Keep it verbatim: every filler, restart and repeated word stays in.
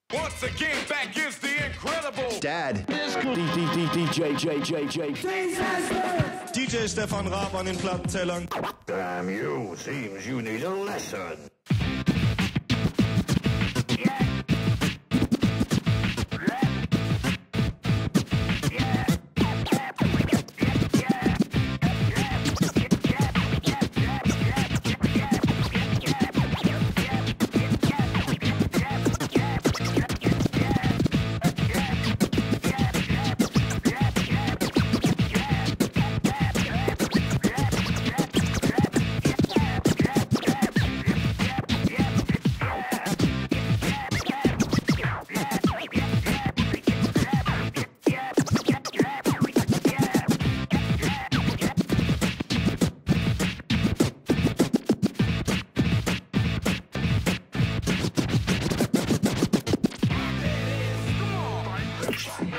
Once again, back is the incredible Dad. D J J J J Desaster! D J Stefan Raab an den Plattentellern. Damn you, seems you need a lesson. Come on.